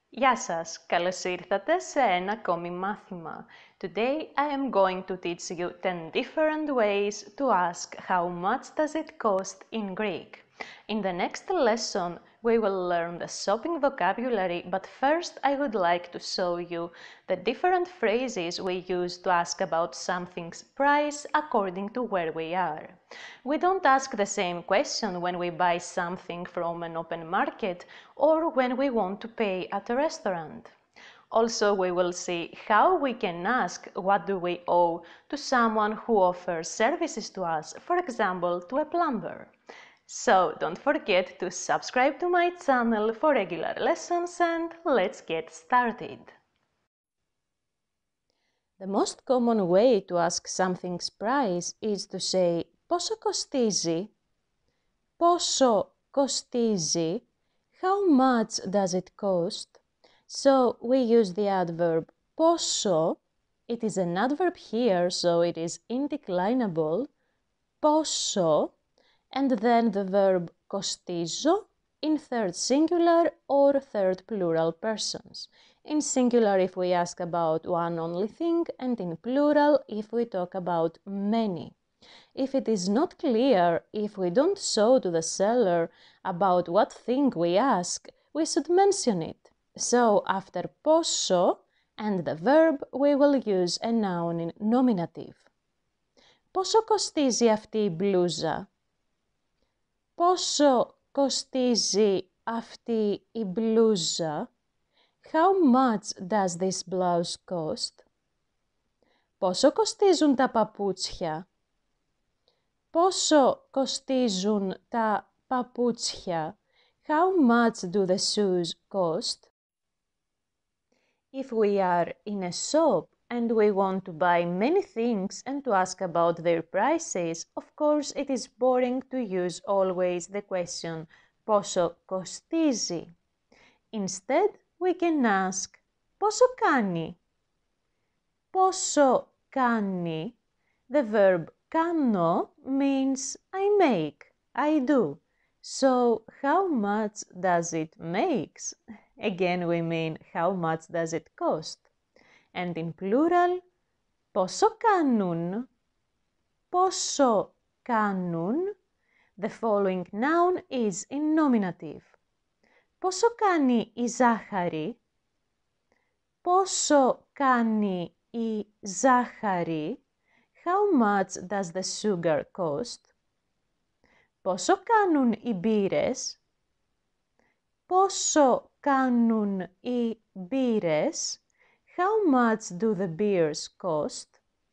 Γεια σας! Καλώς ήρθατε σε ένα ακόμη μάθημα. Today I am going to teach you 10 different ways to ask how much does it cost in Greek. In the next lesson we will learn the shopping vocabulary, but first I would like to show you the different phrases we use to ask about something's price according to where we are. We don't ask the same question when we buy something from an open market or when we want to pay at a restaurant. Also, we will see how we can ask what do we owe to someone who offers services to us, for example, to a plumber. So, don't forget to subscribe to my channel for regular lessons and let's get started. The most common way to ask something's price is to say «Πόσο κοστίζει?» «Πόσο κοστίζει?» How much does it cost? So we use the adverb πόσο. It is an adverb here, so it is indeclinable. Πόσο. And then the verb κοστίζω in third singular or third plural persons. In singular if we ask about one only thing, and in plural if we talk about many. If it is not clear, if we don't show to the seller about what thing we ask, we should mention it. So after πόσο and the verb, we will use a noun in nominative. Πόσο κοστίζει αυτή η μπλούζα? Πόσο κοστίζει αυτή η μπλούζα? How much does this blouse cost? Πόσο κοστίζουν τα παπούτσια? Πόσο κοστίζουν τα παπούτσια? How much do the shoes cost? If we are in a shop and we want to buy many things and to ask about their prices, of course it is boring to use always the question πόσο κοστίζει. Instead, we can ask πόσο κάνει? Πόσο κάνει? The verb κάνω means I make, I do. So, how much does it make? Again, we mean how much does it cost? And in plural, πόσο κάνουν? Πόσο κάνουν? The following noun is in nominative. Πόσο κάνει η ζάχαρη? Πόσο κάνει η ζάχαρη? How much does the sugar cost? Πόσο κάνουν οι μπύρες? Πόσο κάνουν οι μπύρες? How much do the beers cost?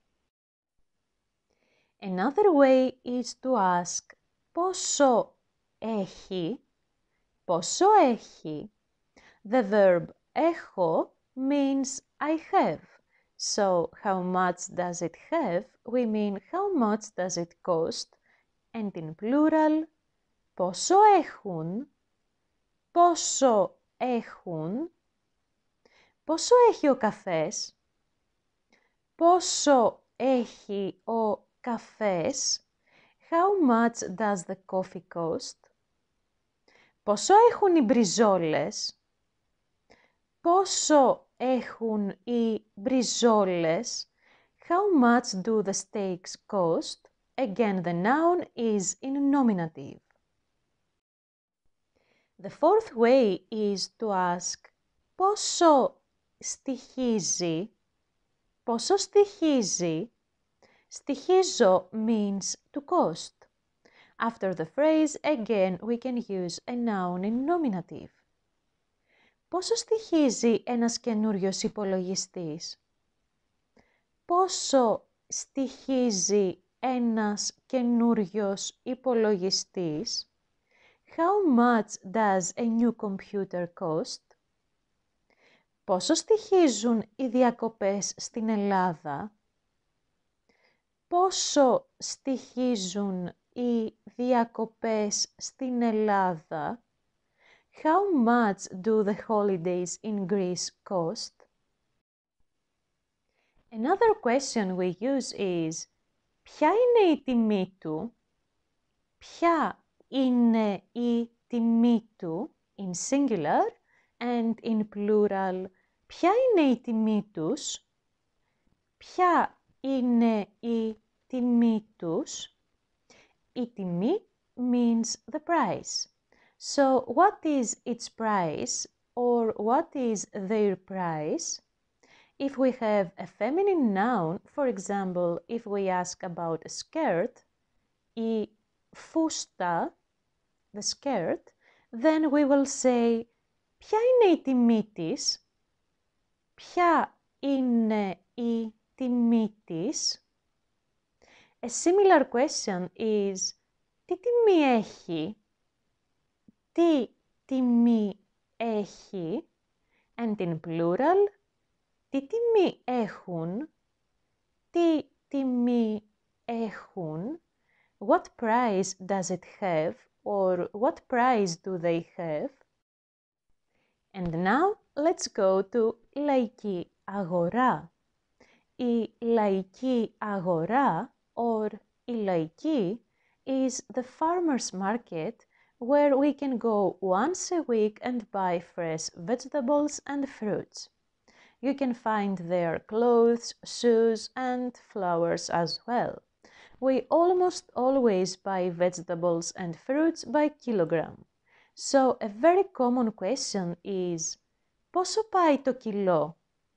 Another way is to ask πόσο έχει? Πόσο έχει? The verb έχω means I have. So, how much does it have? We mean how much does it cost? And in plural, πόσο έχουν? Πόσο έχουν? Πόσο έχει ο καφές? Πόσο έχει ο καφές? How much does the coffee cost? Πόσο έχουν οι μπριζόλες? Πόσο έχουν οι μπριζόλες? How much do the steaks cost? Again, the noun is in nominative. The fourth way is to ask πόσο στοιχίζει? Πόσο στοιχίζει? Στοιχίζω means to cost. After the phrase, again, we can use a noun in nominative. Πόσο στοιχίζει ένας καινούριος υπολογιστής? Πόσο στοιχίζει ένας καινούριος υπολογιστής? How much does a new computer cost? Πόσο στοιχίζουν οι διακοπές στην Ελλάδα? Πόσο στοιχίζουν οι διακοπές στην Ελλάδα? How much do the holidays in Greece cost? Another question we use is ποια είναι η τιμή του? Ποια είναι η τιμή του in singular, and in plural, ποια είναι η τιμή τους? Ποια είναι η τιμή τους? Η τιμή means the price. So, what is its price or what is their price? If we have a feminine noun, for example, if we ask about a skirt, η φούστα, the skirt, then we will say, ποια είναι η τιμή της? Ποια είναι η τιμή της? A similar question is, τι τιμή έχει? Τι τιμή έχει? And in plural, τι τιμή έχουν? Τι τιμή έχουν? What price does it have? Or what price do they have? And now let's go to λαϊκή αγορά. Η λαϊκή αγορά or η λαϊκή is the farmer's market where we can go once a week and buy fresh vegetables and fruits. You can find there clothes, shoes and flowers as well. We almost always buy vegetables and fruits by kilogram. So a very common question is, πόσο πάει το κιλό?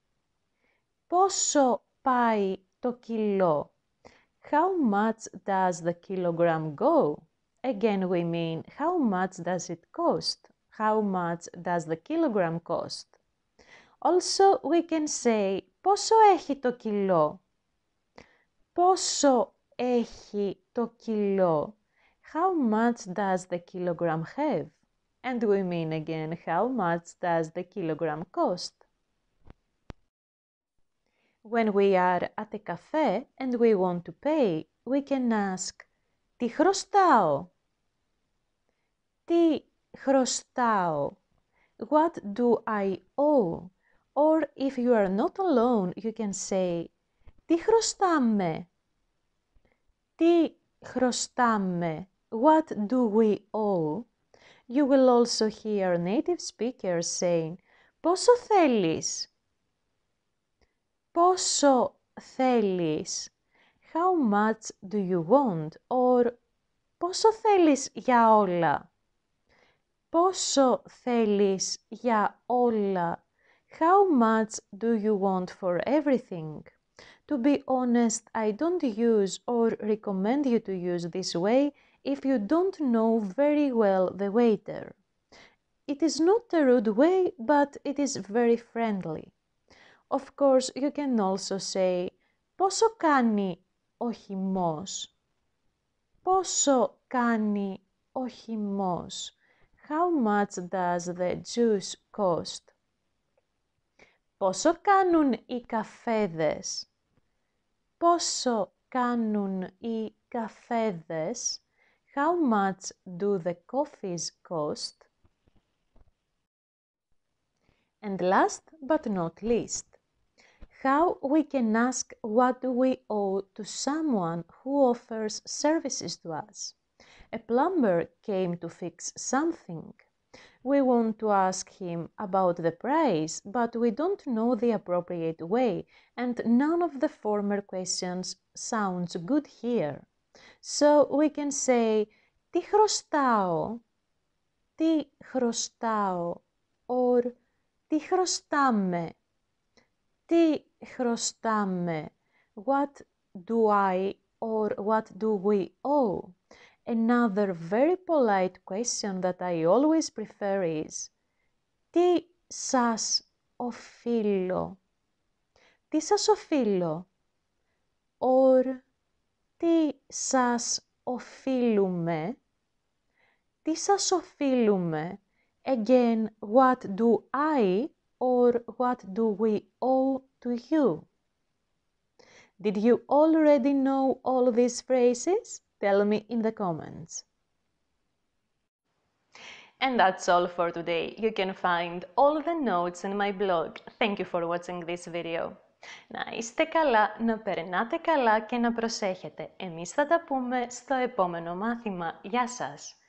Πόσο πάει το κιλό? How much does the kilogram go? Again, we mean how much does it cost? How much does the kilogram cost? Also, we can say πόσο έχει το κιλό? Πόσο έχει το κιλό? How much does the kilogram have? And we mean again how much does the kilogram cost? When we are at a cafe and we want to pay, we can ask τι χρωστάω? Τι χρωστάω? What do I owe? Or if you are not alone, you can say τι χρωστάμε? Τι χρωστάμε? What do we owe? You will also hear native speakers saying πόσο θέλεις? Πόσο θέλεις? How much do you want? Or πόσο θέλεις για όλα? Πόσο θέλεις για όλα? How much do you want for everything? To be honest, I don't use or recommend you to use this way if you don't know very well the waiter. It is not a rude way, but it is very friendly. Of course, you can also say πόσο κάνει ο χυμός? Πόσο κάνει ο χυμός? How much does the juice cost? Πόσο κάνουν οι καφέδες? Πόσο κάνουν οι καφέδες? How much do the coffees cost? And last but not least, how we can ask what do we owe to someone who offers services to us. A plumber came to fix something. We want to ask him about the price, but we don't know the appropriate way, and none of the former questions sounds good here. So we can say, τι χρωστάω? Τι χρωστάω? Or, τι χρωστάμε? Τι χρωστάμε? What do I or what do we owe? Another very polite question that I always prefer is τι σας οφείλω? Τι σας οφείλω? Or τι σας οφείλουμε? Τι σας οφείλουμε? Again, what do I or what do we owe to you? Did you already know all these phrases? Tell me in the comments. And that's all for today. You can find all the notes in my blog. Thank you for watching this video. Να είστε καλά, να περνάτε καλά και να προσέχετε. Εμείς θα τα πούμε στο επόμενο μάθημα. Γεια σας!